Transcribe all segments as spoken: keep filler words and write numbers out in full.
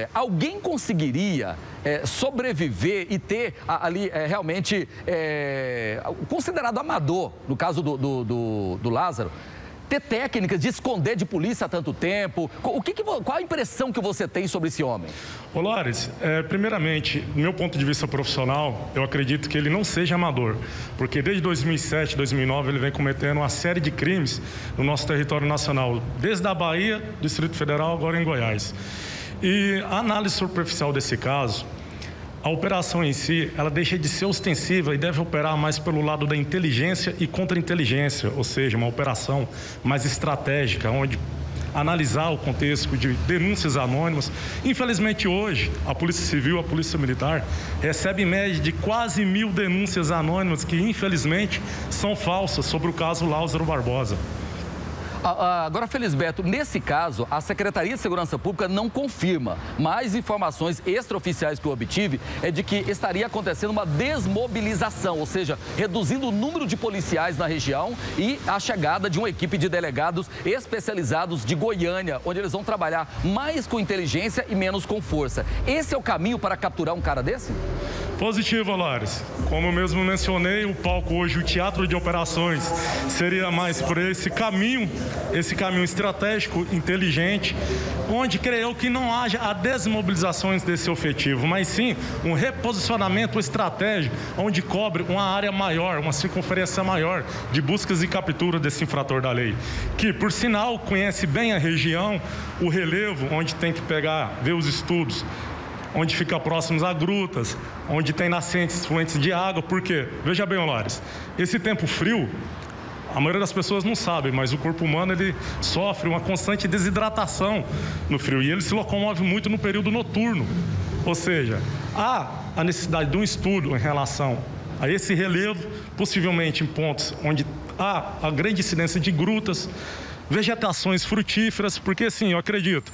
é, alguém conseguiria é, sobreviver e ter a, ali é, realmente é, considerado amador, no caso do, do, do, do Lázaro, ter técnicas de esconder de polícia há tanto tempo? O que que, qual a impressão que você tem sobre esse homem? Ô, Lores, é, primeiramente, do meu ponto de vista profissional, eu acredito que ele não seja amador, porque desde dois mil e sete, dois mil e nove, ele vem cometendo uma série de crimes no nosso território nacional, desde a Bahia, Distrito Federal, agora em Goiás. E a análise superficial desse caso, a operação em si, ela deixa de ser ostensiva e deve operar mais pelo lado da inteligência e contra-inteligência, ou seja, uma operação mais estratégica, onde analisar o contexto de denúncias anônimas. Infelizmente, hoje, a Polícia Civil, a Polícia Militar, recebe em média de quase mil denúncias anônimas que, infelizmente, são falsas sobre o caso Lázaro Barbosa. Agora, Felisberto, nesse caso, a Secretaria de Segurança Pública não confirma, mas informações extraoficiais que eu obtive é de que estaria acontecendo uma desmobilização, ou seja, reduzindo o número de policiais na região e a chegada de uma equipe de delegados especializados de Goiânia, onde eles vão trabalhar mais com inteligência e menos com força. Esse é o caminho para capturar um cara desse? Positivo, Lares. Como eu mesmo mencionei, o palco hoje, o teatro de operações, seria mais por esse caminho, esse caminho estratégico, inteligente, onde creio que não haja a desmobilização desse efetivo, mas sim um reposicionamento estratégico, onde cobre uma área maior, uma circunferência maior de buscas e captura desse infrator da lei, que, por sinal, conhece bem a região, o relevo, onde tem que pegar, ver os estudos, onde fica próximos a grutas, onde tem nascentes, fluentes de água, porque, veja bem, Lares, esse tempo frio, a maioria das pessoas não sabe, mas o corpo humano ele sofre uma constante desidratação no frio e ele se locomove muito no período noturno. Ou seja, há a necessidade de um estudo em relação a esse relevo, possivelmente em pontos onde há a grande incidência de grutas, vegetações frutíferas, porque sim, eu acredito,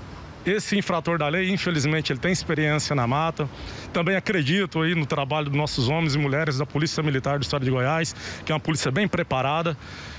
esse infrator da lei, infelizmente, ele tem experiência na mata. Também acredito aí no trabalho dos nossos homens e mulheres da Polícia Militar do Estado de Goiás, que é uma polícia bem preparada.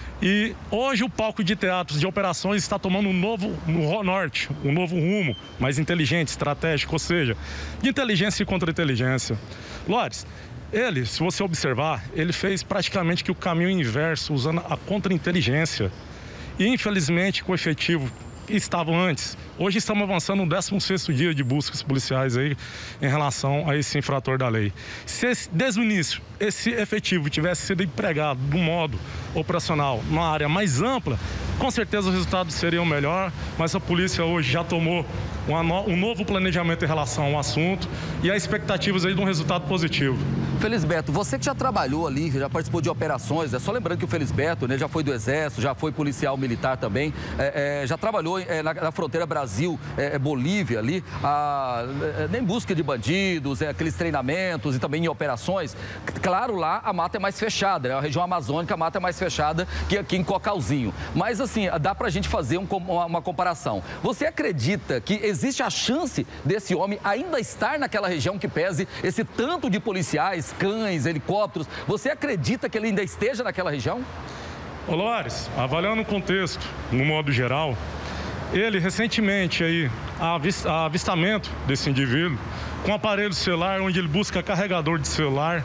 E hoje o palco de teatros de operações está tomando um novo no norte, um novo rumo, mais inteligente, estratégico, ou seja, de inteligência e contra-inteligência. Lores, ele, se você observar, ele fez praticamente que o caminho inverso, usando a contra-inteligência. E, infelizmente, com o efetivo estavam antes. Hoje estamos avançando no décimo sexto dia de buscas policiais aí em relação a esse infrator da lei. Se esse, desde o início esse efetivo tivesse sido empregado de um modo operacional, numa área mais ampla, com certeza o resultado seria o melhor, mas a polícia hoje já tomou uma no, um novo planejamento em relação ao assunto e há expectativas aí de um resultado positivo. Felisberto, você que já trabalhou ali, já participou de operações, é só lembrando que o Felisberto, né, já foi do Exército, já foi policial militar também, é, é, já trabalhou é, na, na fronteira Brasil-Bolívia é, ali, a, é, em busca de bandidos, é, aqueles treinamentos e também em operações. Claro, lá a mata é mais fechada, né? A região amazônica a mata é mais fechada que aqui em Cocalzinho. Mas assim, dá pra gente fazer um, uma, uma comparação. Você acredita que existe a chance desse homem ainda estar naquela região que pese esse tanto de policiais, cães, helicópteros? Você acredita que ele ainda esteja naquela região? Ô, Lores, avaliando o contexto, no modo geral, ele recentemente aí, a avistamento desse indivíduo com aparelho celular, onde ele busca carregador de celular.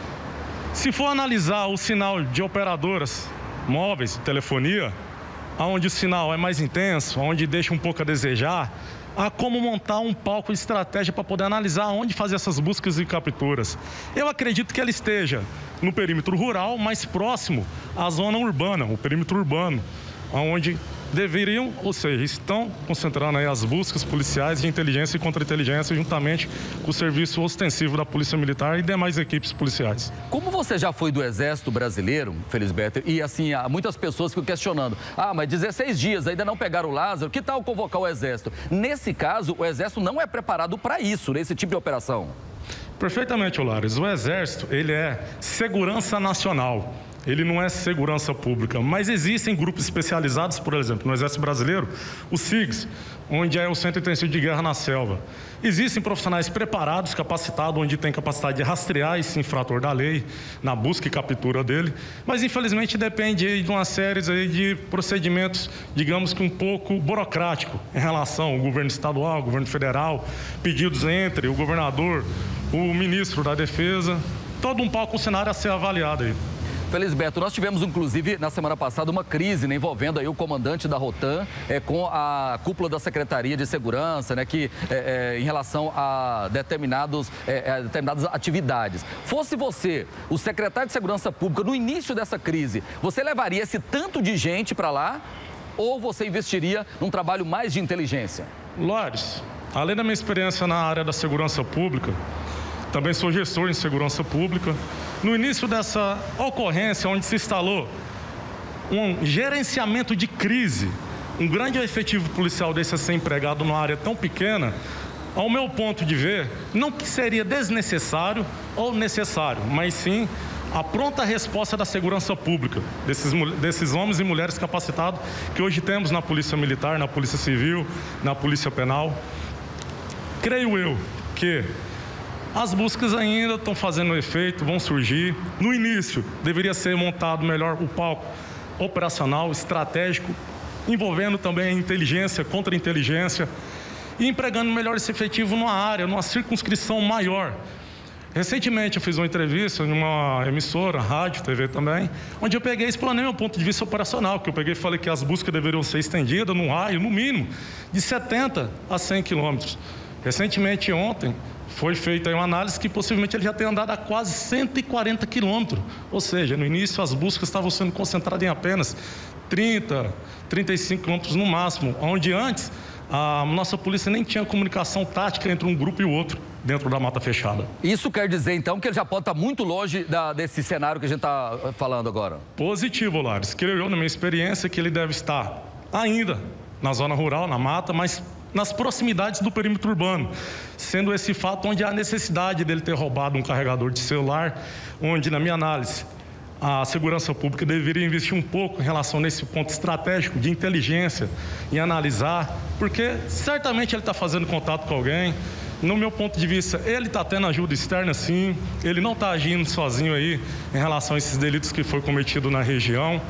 Se for analisar o sinal de operadoras móveis de telefonia, onde o sinal é mais intenso, onde deixa um pouco a desejar, há como montar um palco de estratégia para poder analisar onde fazer essas buscas e capturas. Eu acredito que ele esteja no perímetro rural, mais próximo à zona urbana, o perímetro urbano, onde deveriam, ou seja, estão concentrando aí as buscas policiais de inteligência e contra-inteligência juntamente com o serviço ostensivo da Polícia Militar e demais equipes policiais. Como você já foi do Exército Brasileiro, Felisberto, e assim, há muitas pessoas ficam questionando, ah, mas dezesseis dias ainda não pegaram o Lázaro, que tal convocar o Exército? Nesse caso, o Exército não é preparado para isso, nesse tipo de operação. Perfeitamente, Olares. O Exército, ele é segurança nacional. ele não é segurança pública, mas existem grupos especializados, por exemplo, no Exército Brasileiro, o SIGS, onde é o Centro Intensivo de Guerra na Selva. Existem profissionais preparados, capacitados, onde tem capacidade de rastrear esse infrator da lei, na busca e captura dele, mas infelizmente depende de uma série aí de procedimentos, digamos que um pouco burocrático, em relação ao governo estadual, ao governo federal, pedidos entre o governador, o ministro da Defesa, todo um palco, um cenário a ser avaliado aí. Felisberto, nós tivemos, inclusive, na semana passada, uma crise, né, envolvendo aí o comandante da Rotan é, com a cúpula da Secretaria de Segurança, né, que, é, é, em relação a, determinados, é, a determinadas atividades. Fosse você, o secretário de Segurança Pública, no início dessa crise, você levaria esse tanto de gente para lá ou você investiria num trabalho mais de inteligência? Lores, além da minha experiência na área da segurança pública, também sou gestor em segurança pública. No início dessa ocorrência, onde se instalou um gerenciamento de crise, um grande efetivo policial desse a ser empregado numa área tão pequena, ao meu ponto de ver, não que seria desnecessário ou necessário, mas sim a pronta resposta da segurança pública, desses, desses homens e mulheres capacitados que hoje temos na Polícia Militar, na Polícia Civil, na Polícia Penal. Creio eu que as buscas ainda estão fazendo efeito, vão surgir. No início, deveria ser montado melhor o palco operacional, estratégico, envolvendo também a inteligência, contra-inteligência, e empregando melhor esse efetivo numa área, numa circunscrição maior. Recentemente, eu fiz uma entrevista em uma emissora, rádio, T V também, onde eu peguei e explanei meu ponto de vista operacional, que eu peguei e falei que as buscas deveriam ser estendidas num raio, no mínimo, de setenta a cem quilômetros. Recentemente, ontem, foi feita uma análise que possivelmente ele já tem andado a quase cento e quarenta quilômetros. Ou seja, no início as buscas estavam sendo concentradas em apenas trinta, trinta e cinco quilômetros no máximo, onde antes a nossa polícia nem tinha comunicação tática entre um grupo e o outro dentro da mata fechada. Isso quer dizer, então, que ele já pode estar muito longe da, desse cenário que a gente está falando agora? Positivo, Lares. Creio eu, na minha experiência, que ele deve estar ainda na zona rural, na mata, mas nas proximidades do perímetro urbano, sendo esse fato onde há necessidade dele ter roubado um carregador de celular, onde, na minha análise, a segurança pública deveria investir um pouco em relação nesse ponto estratégico de inteligência, em analisar, porque certamente ele está fazendo contato com alguém. No meu ponto de vista, ele está tendo ajuda externa, sim, ele não está agindo sozinho aí em relação a esses delitos que foi cometido na região.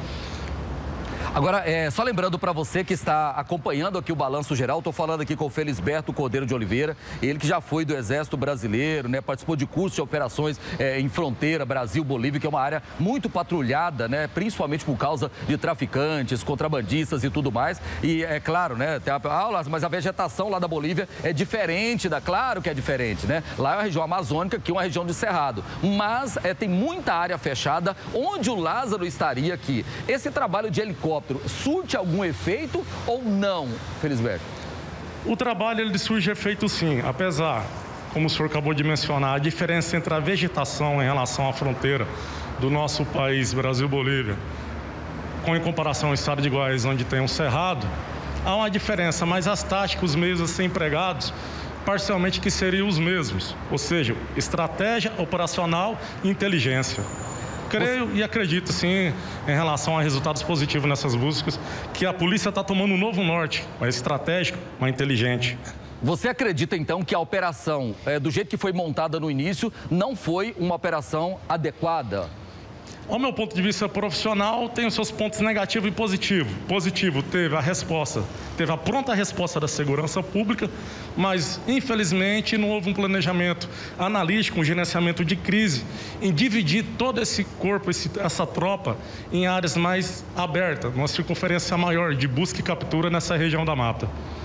Agora, é, só lembrando para você que está acompanhando aqui o Balanço Geral, estou falando aqui com o Felisberto Cordeiro de Oliveira, ele que já foi do Exército Brasileiro, né, participou de cursos de operações é, em fronteira, Brasil-Bolívia, que é uma área muito patrulhada, né, principalmente por causa de traficantes, contrabandistas e tudo mais. E é claro, né, tem a, ah, mas a vegetação lá da Bolívia é diferente, da, claro que é diferente, né? Lá é uma região amazônica, aqui é uma região de cerrado, mas é, tem muita área fechada onde o Lázaro estaria aqui. Esse trabalho de helicóptero surte algum efeito ou não, Felisberto? O trabalho ele surge efeito sim, apesar, como o senhor acabou de mencionar, a diferença entre a vegetação em relação à fronteira do nosso país, Brasil-Bolívia, com em comparação ao estado de Goiás, onde tem um cerrado, há uma diferença, mas as táticas, os meios a ser empregados, parcialmente que seriam os mesmos, ou seja, estratégia operacional e inteligência. Creio e acredito, sim, em relação a resultados positivos nessas buscas, que a polícia está tomando um novo norte, mais estratégico, mais inteligente. Você acredita, então, que a operação, é, do jeito que foi montada no início, não foi uma operação adequada? Ao meu ponto de vista profissional, tem os seus pontos negativos e positivos. Positivo, teve a resposta, teve a pronta resposta da segurança pública, mas, infelizmente, não houve um planejamento analítico, um gerenciamento de crise, em dividir todo esse corpo, esse, essa tropa, em áreas mais abertas, numa circunferência maior de busca e captura nessa região da mata.